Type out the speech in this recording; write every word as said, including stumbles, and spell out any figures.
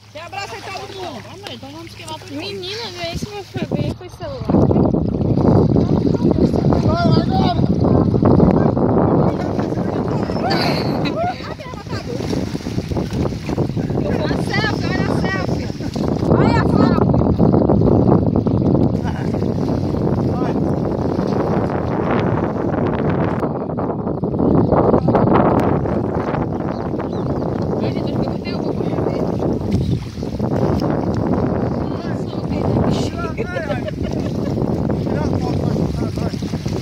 Quer abraçar todo mundo? Vamos aí, então vamos queimar todo mundo. Menina, vê se meu filho veio com o celular. Vai, vai, agora! A selfie, olha a selfie. Olha a selfie. Ele, deixa eu ver o